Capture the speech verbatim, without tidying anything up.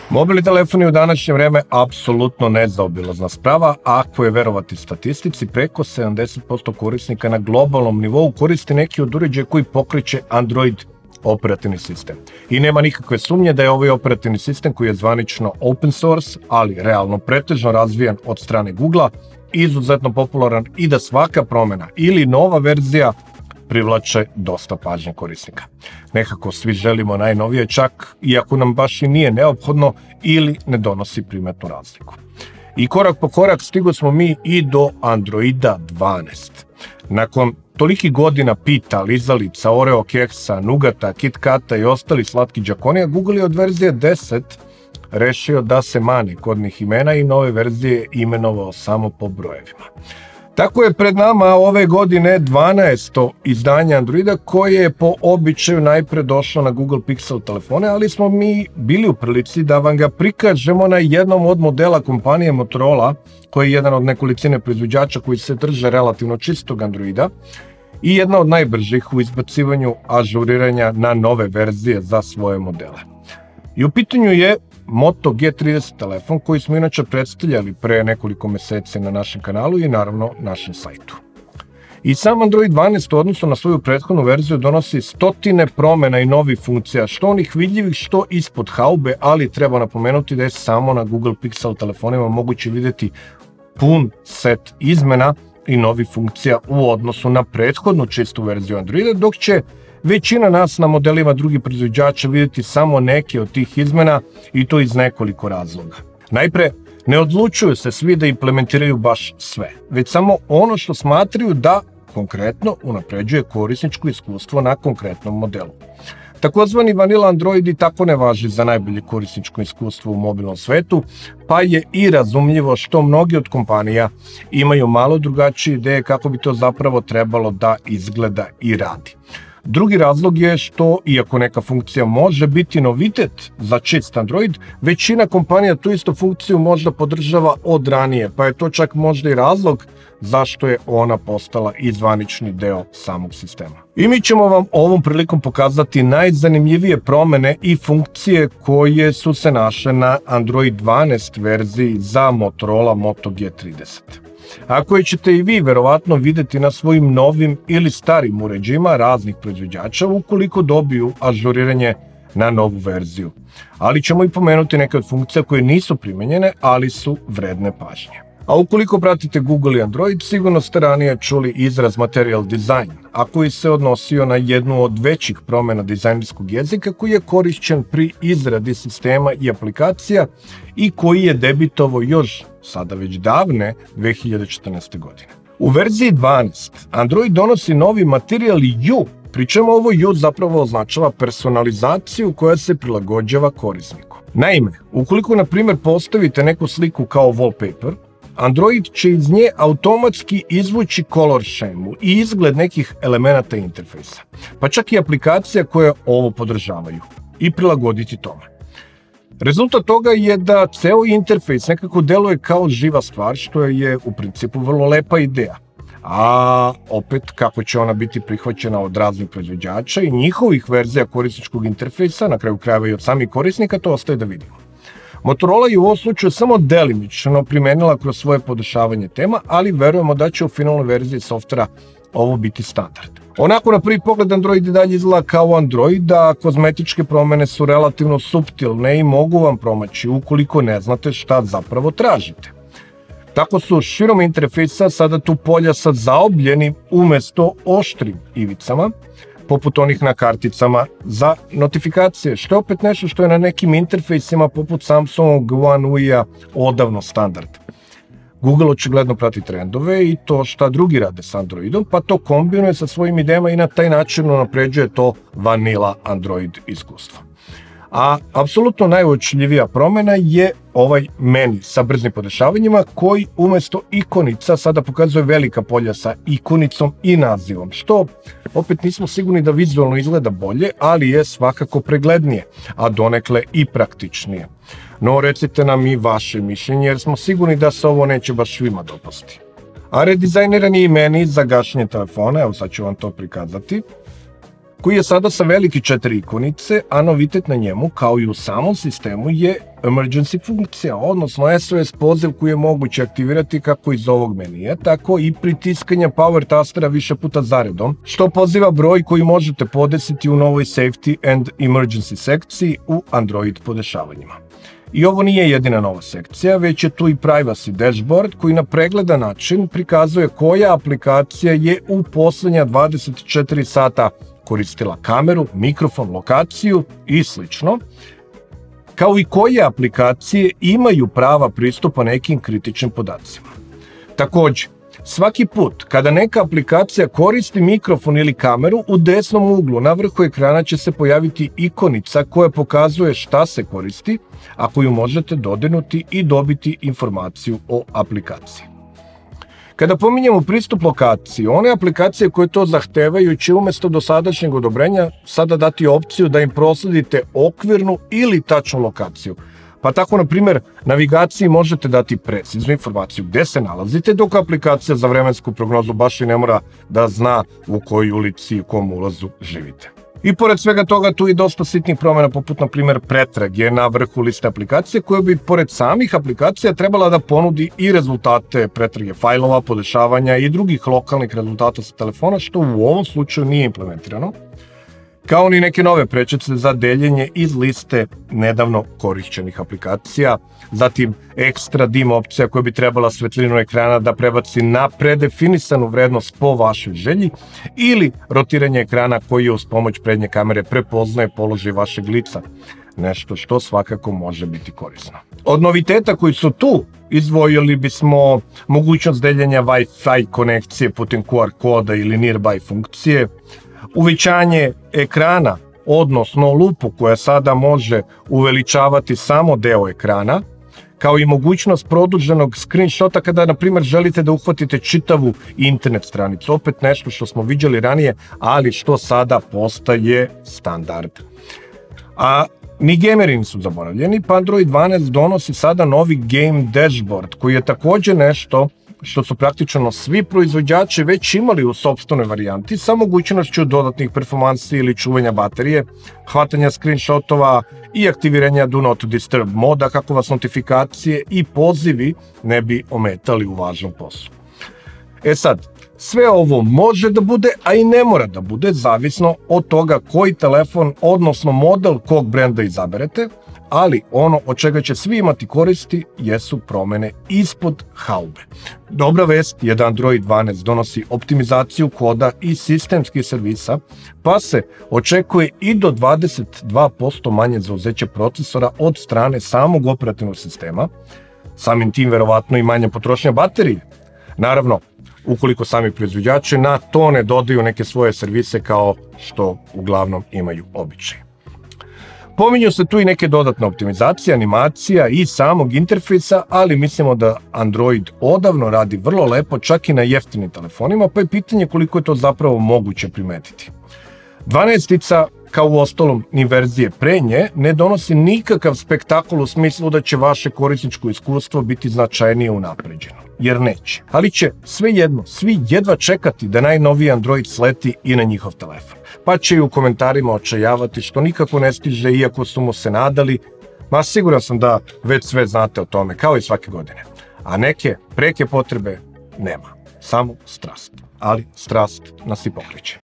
Mobilni telefoni u današnje vreme apsolutno nezaobilazna sprava, a ako je verovati statistici, preko sedamdeset posto korisnika na globalnom nivou koristi neki od uređaja koji pokreće Android operativni sistem. I nema nikakve sumnje da je ovaj operativni sistem, koji je zvanično open source, ali realno pretežno razvijan od strane Googlea, izuzetno popularan i da svaka promena ili nova verzija privlače dosta pažnje korisnika. Nekako svi želimo najnovije, čak iako nam baš i nije neophodno ili ne donosi primetnu razliku. I korak po korak stigli smo mi i do Androida dvanaest. Nakon toliki godina pita, lizalica, Oreo keksa, Nugata, KitKata i ostali slatki džakonija, Google je od verzije deset rešio da se mane kodnih imena i nove verzije imenovao samo po brojevima. Tako je pred nama ove godine dvanaesto izdanje Androida, koje je po običaju najpre došlo na Google Pixel telefone, ali smo mi bili u prilici da vam ga prikažemo na jednom od modela kompanije Motorola, koji je jedan od nekolicine proizvođača koji se drže relativno čistog Androida i jedna od najbržih u izbacivanju ažuriranja na nove verzije za svoje modele. I u pitanju je Moto G trideset telefon, koji smo inače predstavljali pre nekoliko meseci na našem kanalu i naravno našem sajtu. I sam Android dvanaest u odnosu na svoju prethodnu verziju donosi stotine promena i novih funkcija, što onih vidljivih, što ispod haube, ali treba napomenuti da je samo na Google Pixel telefonima moguće vidjeti pun set izmena i novih funkcija u odnosu na prethodnu čistu verziju Androida, dok će većina nas na modelima drugih proizvođača vidjeti samo neke od tih izmena, i to iz nekoliko razloga. Najpre, ne odlučuju se svi da implementiraju baš sve, već samo ono što smatraju da konkretno unapređuje korisničko iskustvo na konkretnom modelu. Takozvani vanila Androidi tako ne važi za najbolje korisničko iskustvo u mobilnom svetu, pa je i razumljivo što mnogi od kompanija imaju malo drugačije ideje kako bi to zapravo trebalo da izgleda i radi. Drugi razlog je što, iako neka funkcija može biti novitet za čist Android, većina kompanija tu istu funkciju možda podržava od ranije, pa je to čak možda i razlog zašto je ona postala i zvanični deo samog sistema. I mi ćemo vam ovom prilikom pokazati najzanimljivije promene i funkcije koje su se našle na Android dvanaest verziji za Motorola Moto G trideset. A koje ćete i vi verovatno videti na svojim novim ili starim uređajima raznih proizvođača ukoliko dobiju ažuriranje na novu verziju. Ali ćemo i pomenuti neke od funkcija koje nisu primenjene, ali su vredne pažnje. A ukoliko pratite Google i Android, sigurno ste ranije čuli izraz Material Design, a koji se odnosio na jednu od većih promena dizajnerskog jezika koji je korišćen pri izradi sistema i aplikacija i koji je debitovao još sada već davne dve hiljade četrnaeste. godine. U verziji dvanaest Android donosi novi Material U, pri čemu ovo U zapravo označava personalizaciju koja se prilagođava korisniku. Naime, ukoliko na primjer postavite neku sliku kao wallpaper, Android će iz nje automatski izvući color šemu i izgled nekih elemenata interfejsa, pa čak i aplikacija koje ovo podržavaju, i prilagoditi tome. Rezultat toga je da ceo interfejs nekako deluje kao živa stvar, što je u principu vrlo lepa ideja. A opet, kako će ona biti prihvaćena od raznih proizvođača i njihovih verzija korisničkog interfejsa, na kraju krajeva i od samih korisnika, to ostaje da vidimo. Motorola je u ovom slučaju samo delimično primenila kroz svoje podešavanje tema, ali verujemo da će u finalnoj verziji softvera ovo biti standard. Onako, na prvi pogled Android i dalje izgleda kao Android, a kozmetičke promene su relativno suptilne i mogu vam promaći ukoliko ne znate šta zapravo tražite. Tako su širom interfejsa sada tu polja sa zaobljenim umesto oštrim ivicama, poput onih na karticama za notifikacije, što je opet nešto što je na nekim interfejsima poput Samsung One U I-a odavno standard. Google očigledno prati trendove i to šta drugi rade s Androidom, pa to kombinuje sa svojim idejama i na taj način unapređuje to vanila Android iskustvo. A apsolutno najuočljivija promena je ovaj meni sa brzim podešavanjima, koji umesto ikonica sada pokazuje velika polja sa ikonicom i nazivom, što opet nismo sigurni da vizualno izgleda bolje, ali je svakako preglednije, a donekle i praktičnije. No, recite nam i vaše mišljenje, jer smo sigurni da se ovo neće baš svima dopasti. A redizajniran je i meni za gašenje telefona, evo sad ću vam to prikazati. koji je sada sa velike četiri ikonice, a novitet na njemu, kao i u samom sistemu, je emergency funkcija, odnosno S O S poziv koji je moguće aktivirati kako iz ovog menija, tako i pritiskanja power tastera više puta zaredom, što poziva broj koji možete podesiti u novoj Safety and Emergency sekciji u Android podešavanjima. I ovo nije jedina nova sekcija, već je tu i Privacy Dashboard koji na pregledan način prikazuje koja aplikacija je u poslednja dvadeset četiri sata koristila kameru, mikrofon, lokaciju i slično, kao i koje aplikacije imaju prava pristupa nekim kritičnim podacima. Takođe, svaki put kada neka aplikacija koristi mikrofon ili kameru, u desnom uglu na vrhu ekrana će se pojaviti ikonica koja pokazuje šta se koristi, a koju možete dodirnuti i dobiti informaciju o aplikaciji. Kada pominjemo pristup lokaciji, one aplikacije koje to zahtevaju će umesto dosadašnjeg odobrenja sada dati opciju da im prosledite okvirnu ili tačnu lokaciju. Pa tako, na primjer, navigaciji možete dati preciznu informaciju gde se nalazite, dok aplikacija za vremensku prognozu baš i ne mora da zna u kojoj ulici i u kom ulazu živite. I pored svega toga tu i dosta sitnih promjena, poput na primjer pretrage na vrhu liste aplikacije, koja bi pored samih aplikacija trebala da ponudi i rezultate pretrage fajlova, podešavanja i drugih lokalnih rezultata sa telefona, što u ovom slučaju nije implementirano, kao ni neke nove prečice za deljenje iz liste nedavno korišćenih aplikacija, zatim ekstra dim opcija koja bi trebala svetlinu ekrana da prebaci na predefinisanu vrednost po vašoj želji, ili rotiranje ekrana koji uz pomoć prednje kamere prepoznaje položaj vašeg lica, nešto što svakako može biti korisno. Od noviteta koji su tu izdvojili bismo mogućnost deljenja Wi-Fi konekcije putem Q R koda ili Nearby funkcije, uvećanje ekrana, odnosno lupu koja sada može uveličavati samo deo ekrana, kao i mogućnost produženog screenshota kada, na primjer, želite da uhvatite čitavu internet stranicu. Opet nešto što smo viđali ranije, ali što sada postaje standard. A ni gameri nisu zaboravljeni, pa Android dvanaest donosi sada novi Game Dashboard, koji je takođe nešto što su praktično svi proizvođači već imali u sopstvenoj varijanti, sa mogućnošću dodatnih performansi ili čuvanja baterije, hvatanja screenshotova i aktiviranja Do Not Disturb moda kako vas notifikacije i pozivi ne bi ometali u važnom poslu. E sad, sve ovo može da bude, a i ne mora da bude, zavisno od toga koji telefon, odnosno model kog brenda izaberete, ali ono od čega će svi imati koristi jesu promene ispod haube. Dobra vest je da Android dvanaest donosi optimizaciju koda i sistemskih servisa, pa se očekuje i do dvadeset dva posto manje zauzeće procesora od strane samog operativnog sistema, samim tim verovatno i manja potrošnja baterije. Naravno, ukoliko sami proizvođači na to ne dodaju neke svoje servise kao što uglavnom imaju običaj. Pominju se tu i neke dodatne optimizacije, animacija i samog interfejsa, ali mislimo da Android odavno radi vrlo lepo, čak i na jeftinim telefonima, pa je pitanje koliko je to zapravo moguće primetiti. dvanaestica, kao u ostalom ni verzije pre nje, ne donosi nikakav spektakl u smislu da će vaše korisničko iskustvo biti značajnije unapređeno, jer neće. Ali će svejedno svi jedva čekati da najnoviji Android sleti i na njihov telefon. Pa će i u komentarima očajavati što nikako ne stiže iako su mu se nadali, ma siguran sam da već sve znate o tome, kao i svake godine. A neke preke potrebe nema, samo strast. Ali strast nas i pokreće.